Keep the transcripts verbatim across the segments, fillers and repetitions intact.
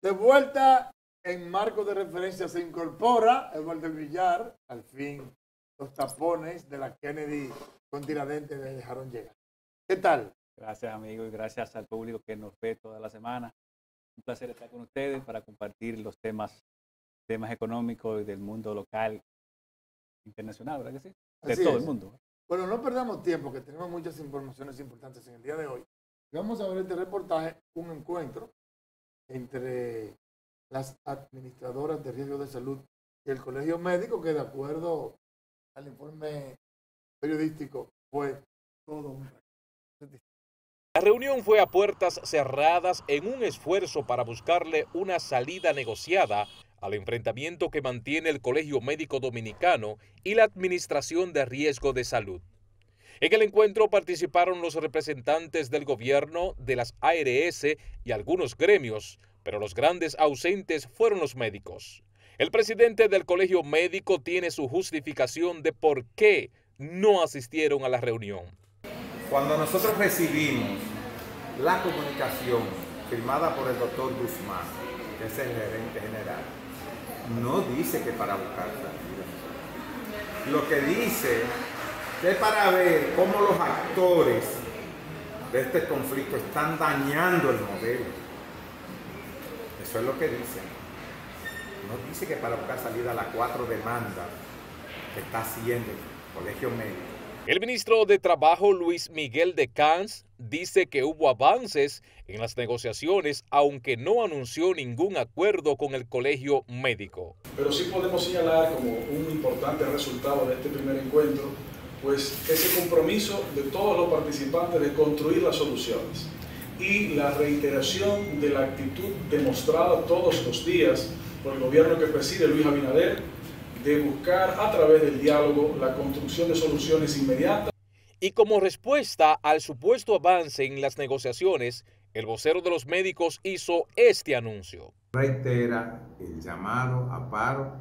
De vuelta en marco de referencia se incorpora Eduardo Villar. Al fin los tapones de la Kennedy con Tiradentes le dejaron llegar. ¿Qué tal? Gracias, amigo, y gracias al público que nos ve toda la semana. Un placer estar con ustedes para compartir los temas, temas económicos y del mundo local, internacional, ¿verdad que sí? De Así todo es. el mundo. Bueno, no perdamos tiempo, que tenemos muchas informaciones importantes en el día de hoy. Vamos a ver este reportaje, un encuentro entre las administradoras de riesgo de salud y el colegio médico, que de acuerdo al informe periodístico fue todo un... La reunión fue a puertas cerradas en un esfuerzo para buscarle una salida negociada al enfrentamiento que mantiene el Colegio Médico Dominicano y la Administración de Riesgo de Salud. En el encuentro participaron los representantes del gobierno, de las A R S y algunos gremios, pero los grandes ausentes fueron los médicos. El presidente del Colegio Médico tiene su justificación de por qué no asistieron a la reunión. Cuando nosotros recibimos la comunicación firmada por el doctor Guzmán, que es el gerente general, no dice que para buscar salida. Lo que dice es para ver cómo los actores de este conflicto están dañando el modelo. Eso es lo que dice. No dice que para buscar salida a las cuatro demandas que está haciendo el Colegio Médico. El ministro de Trabajo, Luis Miguel de Camps, dice que hubo avances en las negociaciones, aunque no anunció ningún acuerdo con el Colegio Médico. Pero sí podemos señalar como un importante resultado de este primer encuentro, pues ese compromiso de todos los participantes de construir las soluciones y la reiteración de la actitud demostrada todos los días por el gobierno que preside Luis Abinader, de buscar a través del diálogo la construcción de soluciones inmediatas. Y como respuesta al supuesto avance en las negociaciones, el vocero de los médicos hizo este anuncio. Reitera el llamado a paro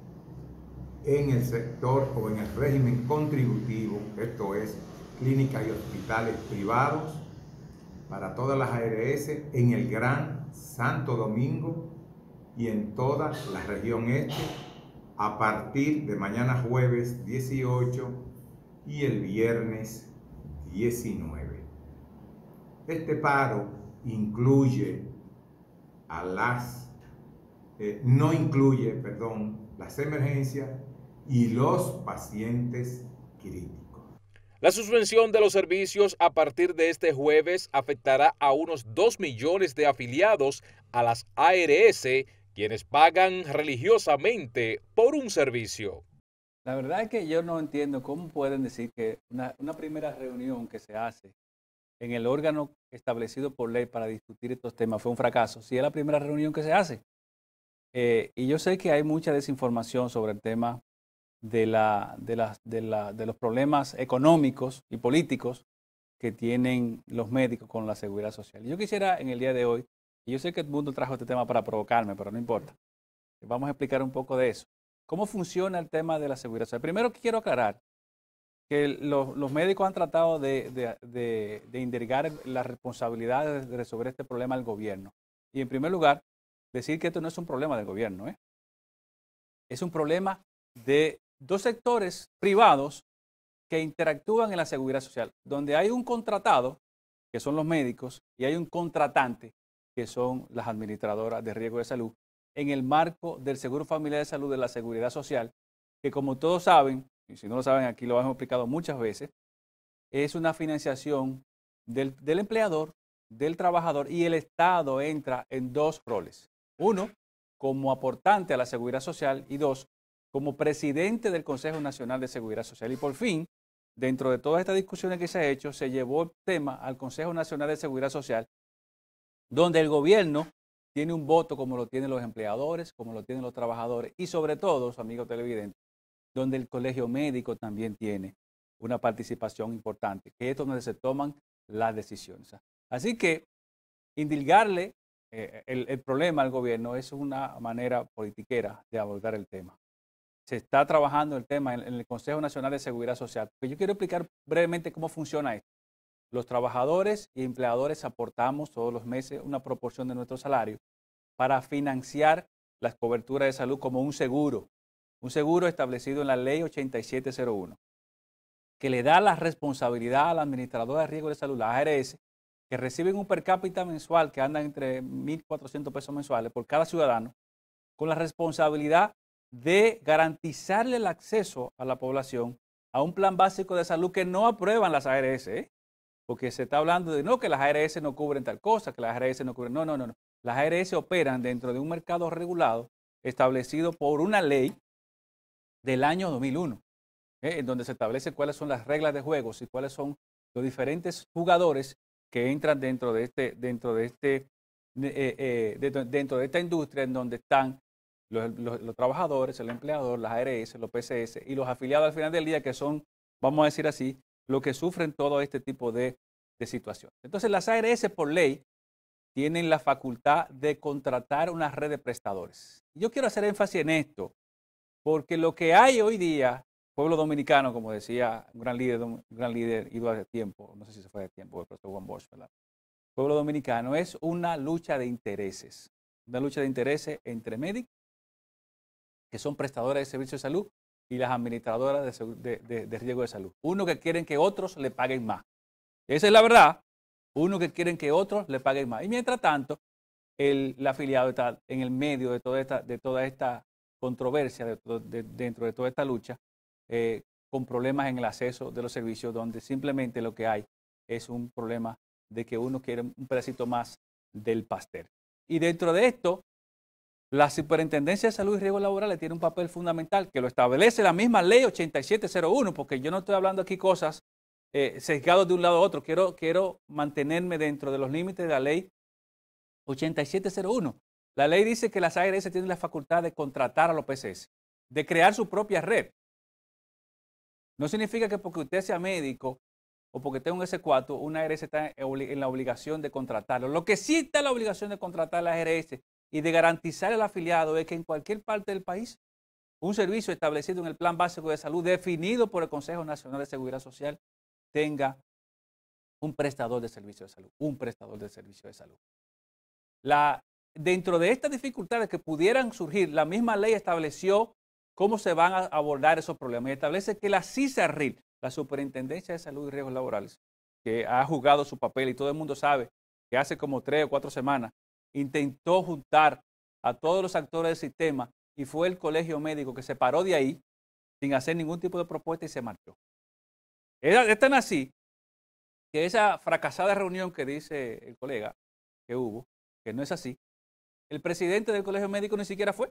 en el sector o en el régimen contributivo, esto es, clínicas y hospitales privados, para todas las A R S en el Gran Santo Domingo y en toda la región este, a partir de mañana jueves dieciocho y el viernes diecinueve. Este paro incluye a las, eh, no incluye, perdón, las emergencias y los pacientes críticos. La suspensión de los servicios a partir de este jueves afectará a unos dos millones de afiliados a las A R S, quienes pagan religiosamente por un servicio. La verdad es que yo no entiendo cómo pueden decir que una, una primera reunión que se hace en el órgano establecido por ley para discutir estos temas fue un fracaso, si es la primera reunión que se hace. Eh, y yo sé que hay mucha desinformación sobre el tema de, la, de, la, de, la, de los problemas económicos y políticos que tienen los médicos con la seguridad social. Yo quisiera en el día de hoy, y yo sé que el mundo trajo este tema para provocarme, pero no importa, vamos a explicar un poco de eso. ¿Cómo funciona el tema de la seguridad social? Primero quiero aclarar que los, los médicos han tratado de, de, de, de indicar las responsabilidades de resolver este problema al gobierno. Y en primer lugar, decir que esto no es un problema del gobierno, ¿eh? Es un problema de dos sectores privados que interactúan en la seguridad social, donde hay un contratado, que son los médicos, y hay un contratante, que son las administradoras de riesgo de salud, en el marco del Seguro Familiar de Salud de la Seguridad Social, que como todos saben, y si no lo saben aquí lo hemos explicado muchas veces, es una financiación del, del empleador, del trabajador, y el Estado entra en dos roles. Uno, como aportante a la Seguridad Social, y dos, como presidente del Consejo Nacional de Seguridad Social. Y por fin, dentro de todas estas discusiones que se ha hecho, se llevó el tema al Consejo Nacional de Seguridad Social, donde el gobierno tiene un voto como lo tienen los empleadores, como lo tienen los trabajadores y sobre todo, amigos televidentes, donde el colegio médico también tiene una participación importante, que es donde se toman las decisiones. Así que indilgarle eh, el, el problema al gobierno es una manera politiquera de abordar el tema. Se está trabajando el tema en, en el Consejo Nacional de Seguridad Social. Pero yo quiero explicar brevemente cómo funciona esto. Los trabajadores y empleadores aportamos todos los meses una proporción de nuestro salario para financiar las coberturas de salud como un seguro, un seguro establecido en la ley ochenta y siete cero uno, que le da la responsabilidad a la administradora de riesgo de salud, la A R S, que reciben un per cápita mensual que anda entre mil cuatrocientos pesos mensuales por cada ciudadano, con la responsabilidad de garantizarle el acceso a la población a un plan básico de salud que no aprueban las A R S, ¿eh? Porque se está hablando de no, que las A R S no cubren tal cosa, que las A R S no cubren, no, no, no, no. Las A R S operan dentro de un mercado regulado establecido por una ley del año dos mil uno, ¿eh? En donde se establece cuáles son las reglas de juegos y cuáles son los diferentes jugadores que entran dentro de este, dentro de este, eh, eh, de, dentro de esta industria, en donde están los, los, los trabajadores, el empleador, las A R S, los P C S y los afiliados al final del día, que son, vamos a decir así, los que sufren todo este tipo de, de situaciones. Entonces, las A R S por ley tienen la facultad de contratar una red de prestadores. Yo quiero hacer énfasis en esto, porque lo que hay hoy día, pueblo dominicano, como decía un gran líder, un gran líder ido hace tiempo, no sé si se fue de tiempo, el profesor Juan Bosch, ¿verdad? Pueblo dominicano es una lucha de intereses, una lucha de intereses entre médicos, que son prestadores de servicios de salud, y las administradoras de, de, de, de riesgo de salud. Uno que quieren que otros le paguen más. Esa es la verdad. Uno que quieren que otros le paguen más. Y mientras tanto, el, el afiliado está en el medio de toda esta, de toda esta controversia, de, de, dentro de toda esta lucha, eh, con problemas en el acceso de los servicios, donde simplemente lo que hay es un problema de que uno quiere un pedacito más del pastel. Y dentro de esto, la Superintendencia de Salud y Riesgos Laborales tiene un papel fundamental que lo establece la misma ley ochenta y siete cero uno, porque yo no estoy hablando aquí cosas eh, sesgadas de un lado a otro. Quiero, quiero mantenerme dentro de los límites de la ley ochenta y siete cero uno. La ley dice que las A R S tienen la facultad de contratar a los P C S, de crear su propia red. No significa que porque usted sea médico o porque tenga un S cuatro, una A R S está en la obligación de contratarlo. Lo que sí está en la obligación de contratar a la A R S y de garantizar al afiliado es que en cualquier parte del país un servicio establecido en el Plan Básico de Salud definido por el Consejo Nacional de Seguridad Social tenga un prestador de servicio de salud, un prestador de servicio de salud. La, dentro de estas dificultades que pudieran surgir, la misma ley estableció cómo se van a abordar esos problemas y establece que la CISARRIL, la Superintendencia de Salud y Riesgos Laborales, que ha jugado su papel y todo el mundo sabe que hace como tres o cuatro semanas intentó juntar a todos los actores del sistema y fue el colegio médico que se paró de ahí sin hacer ningún tipo de propuesta y se marchó. Es tan así que esa fracasada reunión que dice el colega que hubo, que no es así, el presidente del colegio médico ni siquiera fue.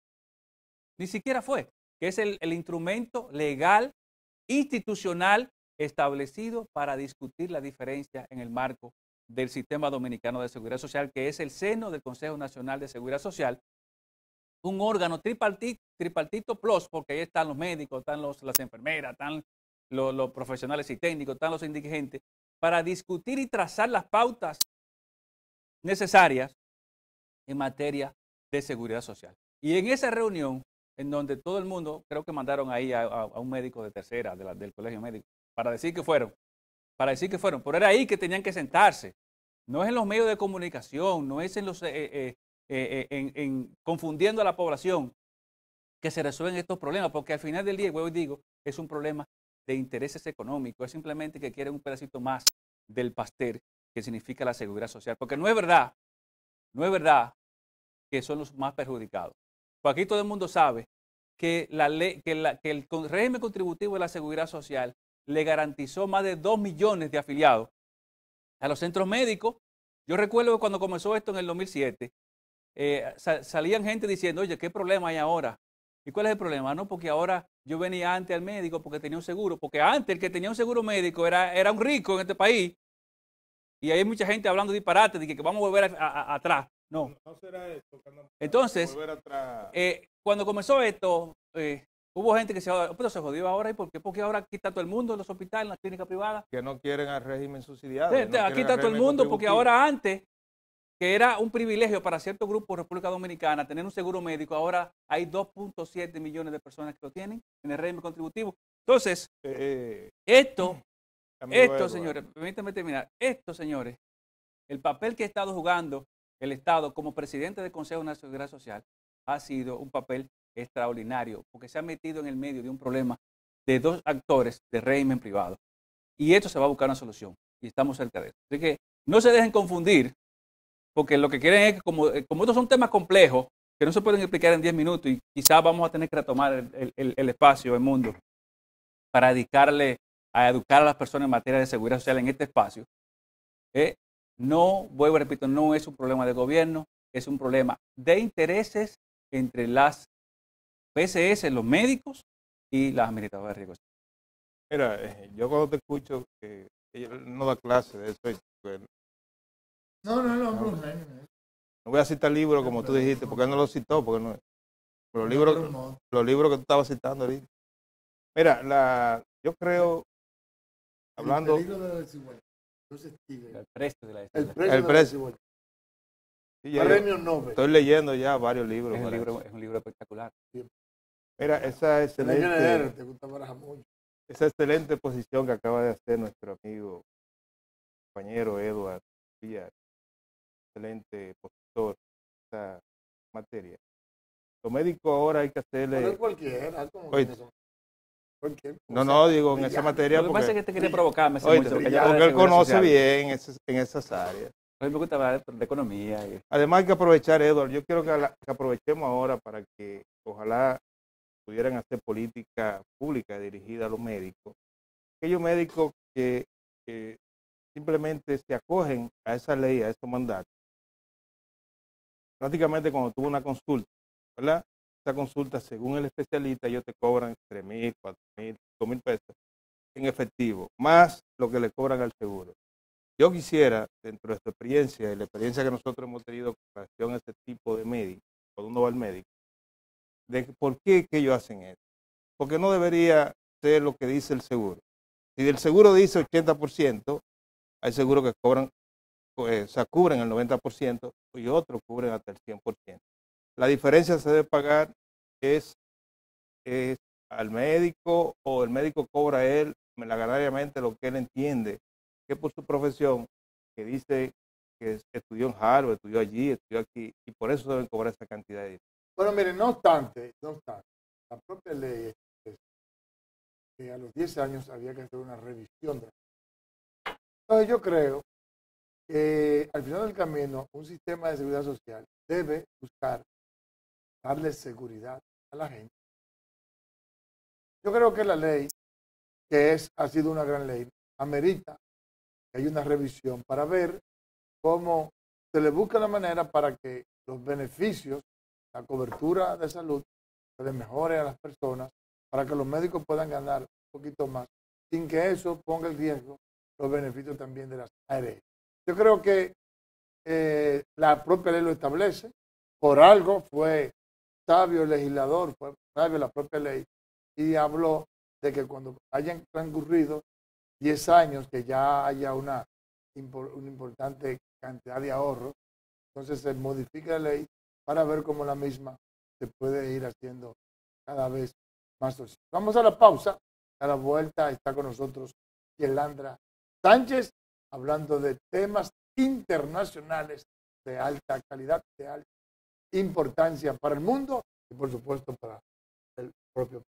Ni siquiera fue, que es el, el instrumento legal, institucional, establecido para discutir la diferencia en el marco del Sistema Dominicano de Seguridad Social, que es el seno del Consejo Nacional de Seguridad Social, un órgano tripartito, tripartito plus, porque ahí están los médicos, están los, las enfermeras, están los, los profesionales y técnicos, están los indigentes, para discutir y trazar las pautas necesarias en materia de seguridad social. Y en esa reunión, en donde todo el mundo, creo que mandaron ahí a, a, a un médico de tercera de la, del colegio médico, para decir que fueron, para decir que fueron, pero era ahí que tenían que sentarse. No es en los medios de comunicación, no es en los, eh, eh, eh, en, en confundiendo a la población que se resuelven estos problemas, porque al final del día, huevo y digo, es un problema de intereses económicos, es simplemente que quieren un pedacito más del pastel que significa la seguridad social, porque no es verdad, no es verdad que son los más perjudicados. Pues aquí todo el mundo sabe que, la ley, que, la, que el régimen contributivo de la seguridad social le garantizó más de dos millones de afiliados a los centros médicos. Yo recuerdo que cuando comenzó esto en el dos mil siete, eh, sal, salían gente diciendo, oye, ¿qué problema hay ahora? ¿Y cuál es el problema? No, porque ahora yo venía antes al médico porque tenía un seguro, porque antes el que tenía un seguro médico era, era un rico en este país. Y hay mucha gente hablando disparate de que, que vamos a volver a, a, a, atrás. No. No será esto. Entonces, eh, cuando comenzó esto, eh, hubo gente que se, pero se jodió ahora. ¿Y por qué? Porque ahora aquí está todo el mundo en los hospitales, en las clínicas privadas. Que no quieren al régimen subsidiado. Sí, no aquí está todo el mundo, porque ahora antes, que era un privilegio para ciertos grupos de República Dominicana tener un seguro médico, ahora hay dos punto siete millones de personas que lo tienen en el régimen contributivo. Entonces, eh, esto, esto, señores, permítanme terminar, esto, señores, el papel que ha estado jugando el Estado, como presidente del Consejo de la Seguridad Social, ha sido un papel extraordinario, porque se ha metido en el medio de un problema de dos actores de régimen privado. Y esto se va a buscar una solución, y estamos cerca de eso. Así que no se dejen confundir, porque lo que quieren es que, como, como estos son temas complejos, que no se pueden explicar en diez minutos, y quizás vamos a tener que retomar el, el, el espacio, el mundo, para dedicarle a educar a las personas en materia de seguridad social en este espacio. Eh, no, vuelvo y repito, no es un problema de gobierno, es un problema de intereses entre las P S S, los médicos y las administradoras de riesgos. Mira, eh, yo cuando te escucho que ella no da clase de eso, pues, No, no, no, no, Bruno, no, no. no voy a citar libros como tú dijiste, porque él no lo citó, porque no, los libros, los libros que tú estabas citando ahorita. Mira, la, yo creo, hablando... El peligro de la desigualdad. El precio de la El desigualdad. precio El de la precio. desigualdad. Sí, ya yo Premio Nobel. estoy leyendo ya varios libros. Es un para libro, eso. es un libro espectacular. Mira, esa Tienes que leer, excelente, te gusta barajar mucho. esa excelente posición que acaba de hacer nuestro amigo, compañero Edward Villar, excelente positor de esa materia. Los médicos ahora hay que Pero es hacerle... cualquiera, como Oye, que eso- cualquier No, cosa no, digo, en brillante. esa materia Lo que pasa es porque, que te quiere provocarme. ese oíste, muchacho, porque que ya habla de él seguridad conoce social. bien esas- en esas áreas. A mí me gusta hablar de economía. Y, Además hay que aprovechar, Edward, yo quiero que, la- que aprovechemos ahora para que ojalá pudieran hacer política pública dirigida a los médicos. Aquellos médicos que, que simplemente se acogen a esa ley, a esos mandatos. Prácticamente cuando tuvo una consulta, ¿verdad? Esa consulta, según el especialista, ellos te cobran tres mil, cuatro mil, cinco mil pesos en efectivo, más lo que le cobran al seguro. Yo quisiera, dentro de esta experiencia y la experiencia que nosotros hemos tenido con relación a este tipo de médico, cuando uno va al médico, de por qué que ellos hacen eso. Porque no debería ser lo que dice el seguro. Si el seguro dice ochenta por ciento, hay seguros que cobran, pues, o sea, cubren el noventa por ciento y otros cubren hasta el cien por ciento. La diferencia se debe pagar es, es al médico, o el médico cobra a él milagrosamente lo que él entiende que por su profesión, que dice que estudió en Harvard, estudió allí, estudió aquí, y por eso deben cobrar esa cantidad de dinero. Bueno, miren, no obstante, no obstante, la propia ley es que a los diez años había que hacer una revisión de la. Entonces yo creo que al final del camino un sistema de seguridad social debe buscar darle seguridad a la gente. Yo creo que la ley, que es, ha sido una gran ley, amerita que haya una revisión para ver cómo se le busca la manera para que los beneficios, la cobertura de salud, se le mejore a las personas, para que los médicos puedan ganar un poquito más, sin que eso ponga en riesgo los beneficios también de las A R S. Yo creo que eh, la propia ley lo establece, por algo fue sabio el legislador, fue sabio la propia ley, y habló de que cuando hayan transcurrido diez años, que ya haya una, una importante cantidad de ahorros, entonces se modifica la ley para ver cómo la misma se puede ir haciendo cada vez más social. Vamos a la pausa. A la vuelta está con nosotros Yelandra Sánchez, hablando de temas internacionales de alta calidad, de alta importancia para el mundo y por supuesto para el propio país.